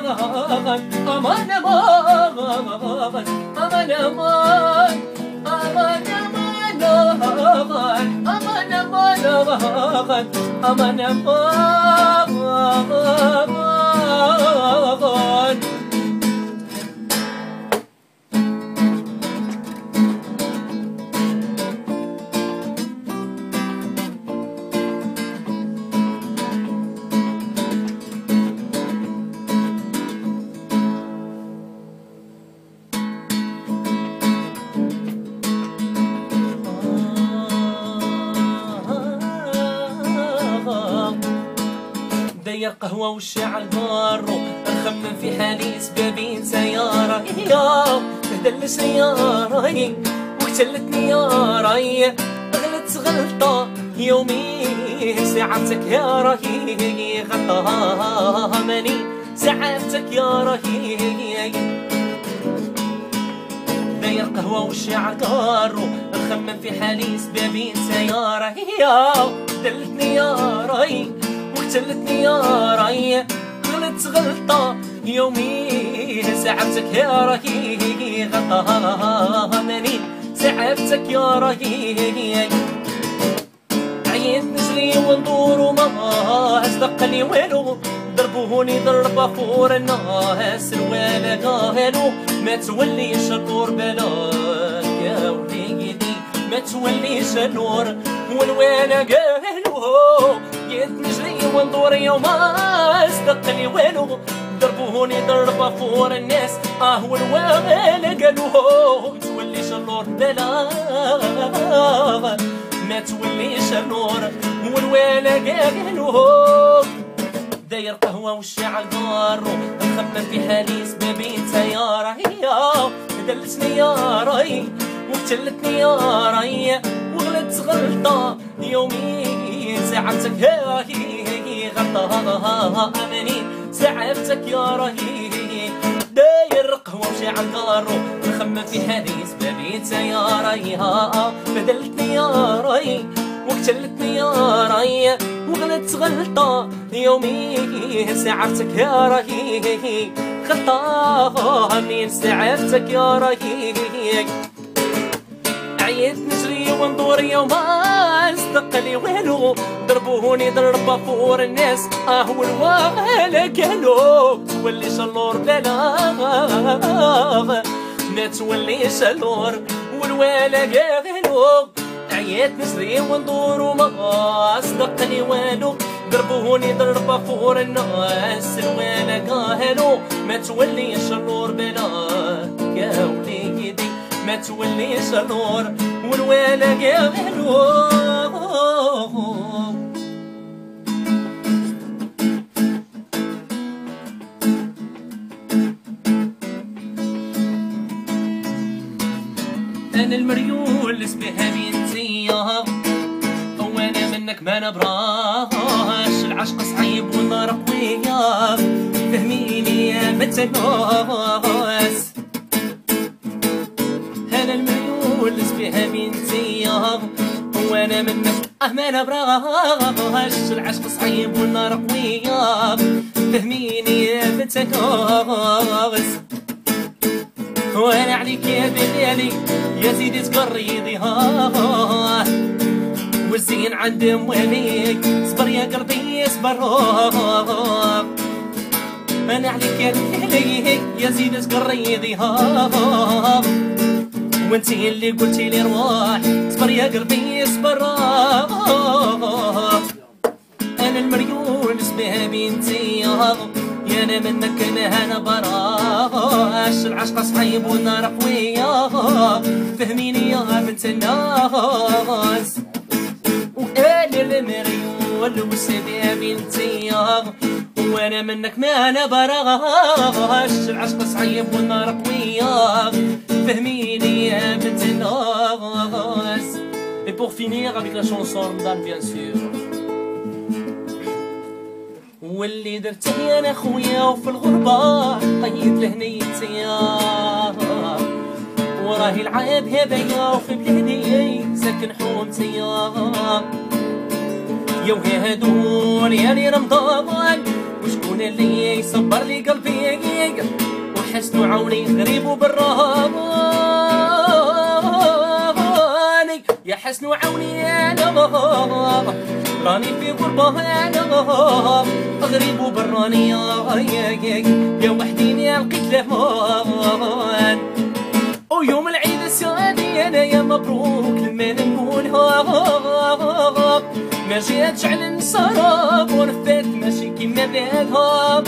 أمان أمان أمان أمان أمان أمان أمان أمان أمان. داير قهوة والشاعل دارو، نخمم في حالي سبابين سيارة يا تهدل سيارة وقتلتني يا راي، غلط غلطة يومي ساعتك يا راهي، غلطها ماني ساعتك يا راهي. داير قهوة والشاعل دارو، نخمم في حالي سبابين سيارة يا تهدلتني يا راي قتلتني يا راي، غلط غلطة يومي ساعتك يا راهي، غلطها ماني ساعتك يا راهي. عييت نجري وندور وما صدق لي والو، ضربوني ضربة فور الناس الوالا قالوا ما توليش النور بلاك يا وليدي، ما توليش النور والوالا قالوا. عييت نجري وندور يوما صدق لي والو، ضربوني ضربة فور الناس والوالا قالوا توليش النور بلاك، ما توليش النور والوالا قالوا. داير قهوة والشاعل دارو، نخمم في حالي سبابين سيارة هي دلتني يا راي وقتلتني يا راي، وغلط غلطة يومي ساعتك يا راهي، غلطها أماني ساعتك يا راهي. داير قهوة وشاعل دارو، نخمم في حالي سبابين سيارة هي بدلتني يا راي وقتلتني يا راي، وغلط غلطة يومي ساعتك يا راهي، غلطة منين ساعتك يا راهي. عييت نجري وندور يوما صدق لي والو، ضربوني ضربة فور الناس والوالا قالوا توليش النور بلاغ، ما توليش النور والوالا قالوا. عييت نجري وندور وما صدق لي والو، ضربوني ضربة فور الناس الوالا قالوا ما توليش النور بلاك يا وليدي، ما توليش النور والوالا قالوا. أنا المريول بها بنتي وانا منك ما نبراش، العشق صعيب والنار قوية فهميني يا متناس. أنا المريول بها بنتي وانا منك ما نبراش، العشق صعيب والنار قوية فهميني يا متناس. وانا عليك يا بلالي يا سيدي تقريضيها، والزين عند مواليك صبر يا قلبي صبر. انا عليك يا بلالي يا سيدي تقريضيها، وانتي اللي قلتي لي رواح صبر يا قلبي صبر. انا المريول اسمها بنتي يا انا منك انا براش، العشق صعيب والنار قوية فهميني يا بنت الناس. وانا المريول وسيدي يا بنتي وانا منك ما انا براش، العشق صعيب والنار قوية فهميني يا بنت الناس. Et pour finir avec la chanson Ramadan bien sûr. واللي درتي انا خويا وفي الغربة قيد لهنيتي، وراهي العاب هبايا وفي بلادي ساكن حومتي. يا وهي هادول يا لي رمضان وشكون وانا اللي يصبر لي قلبي وحسن عوني غريب وبراني يا حسن عوني انا راني في غربة انا غريب وبراني يا وحديني لقيت لهمان ويوم العيد السعادي انا يا مبروك لما نقولها ما جاتش على السراب ورفات ماشي كيما بلادها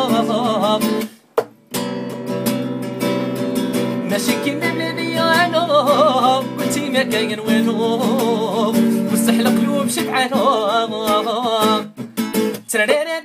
ماشي كيما بلادي انا قلتي ما كاين والو بصح القلوب شبعانها ترارا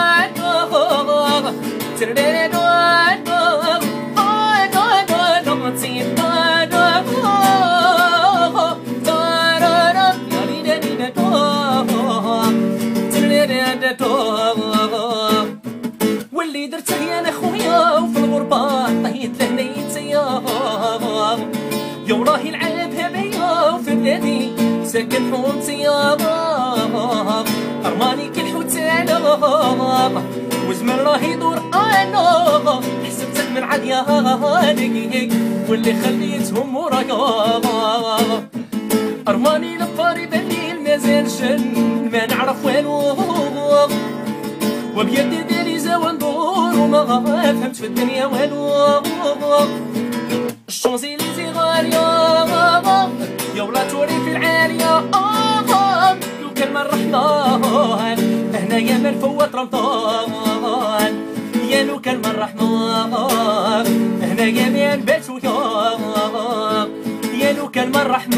واللي درته يا خويا وفي الغربة طيت له نيتيا يا راهي العابها بيا وفي بلادي ساكن حومتيا ارماني كالحوتانة وزمان راهي يدور انا حسبتك من عديانك واللي خليتهم ورايا ارماني لفاري بالليل مازال شن ما نعرف والو وبيدي ديري زاوى ندور وما فهمت في الدنيا والو الشونزيليزي غالية يا ولا توري في العالية لو كان من الرحمن هنايا ما نفوت رمضان يا لو كان من الرحمن هنايا ما نبات ويا يا لو كان من الرحمن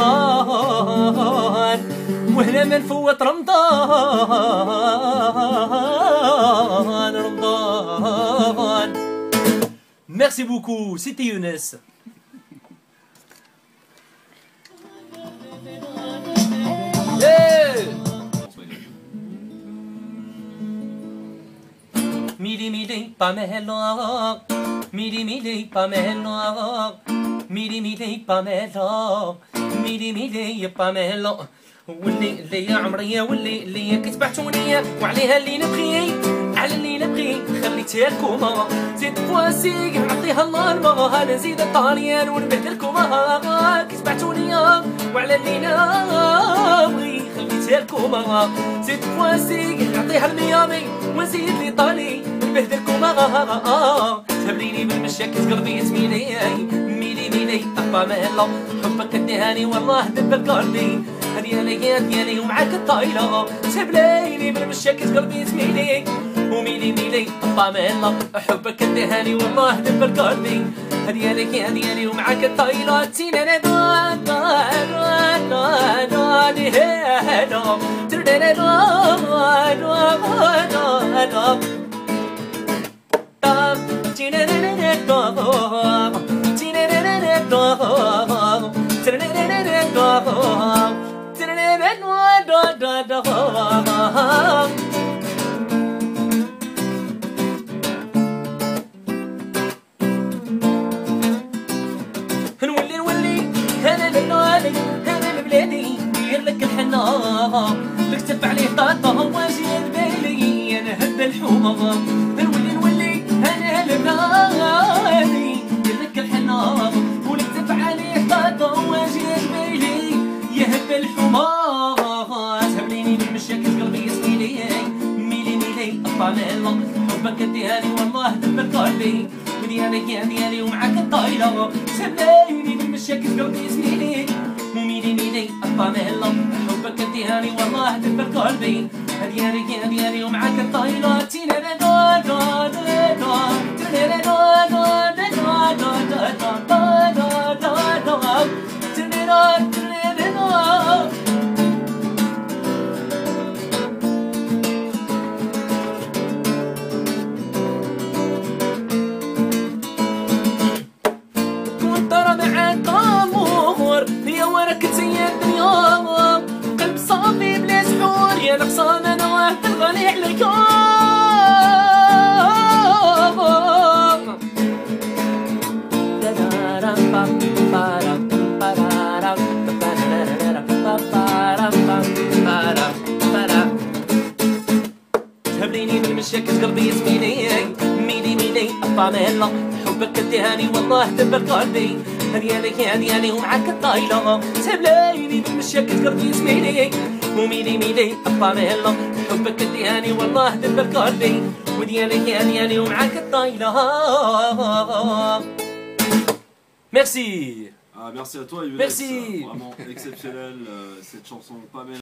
وهنا ما نفوت رمضان. Merci beaucoup, c'était Younes. Mili mili Pamela, mili mili Pamela, mili mili Pamela, mili mili Pamela. واللي اللي يا عمري واللي اللي كتبعتوني وعليها اللي نبغي على اللي نبغي خليتها لكم زيد فواسيق نعطيها الله المغا نزيد الطاليان ونبهدلكم كتبعتوني وعلى اللي نبغي خليتها لكم زيد فواسيق نعطيها الميامي ونزيد لي طالي ونبهدلكم تهبليني بالمشاكل قلبي تميلي ميلي ميلي أبا مهلا حبك اديهاني والله دب قلبي ديالي ومعاك الطايلة تهبليني بالمشاكل قلبي تميلي وميلي ميلي أبا مهلا حبك اديهاني والله دب قلبي ديالي ومعاك الطايلة تينا نولي انا لبلادي انا لبلادي دير لك الحنا نكتب عليه طاطا واجي بالي انا هب الحومه نولي انا لبلادي دير لك الحنا ونكتب عليه طاطا واجي بالي يهب الحومه تهبليني بالمشاكل قلبي يسميلي ميلي ميلي أبا مهلا حبك اديهاني والله دبر قلبي ديالي ومعاك الطايلة تهبليني بالمشاكل قلبي يسميلي وميلي ميلي أبا مهلا حبك اديهاني والله دبر قلبي ديالي ومعاك الطايلة تينا قلب صافي بلا سحور يا نقصان انا واحد الغني عليك ميلي باميلا حبك اداني والله دبر قلبي هدياني ومعاك الطايلة سبليني بالمشاكل قلبي زميلي وميلي باميلا حبك اداني والله دبر قلبي ودياني ومعاك الطايلة. Merci. Ah, merci à toi, Younes. Merci. Vraiment exceptionnel, cette chanson pas mal.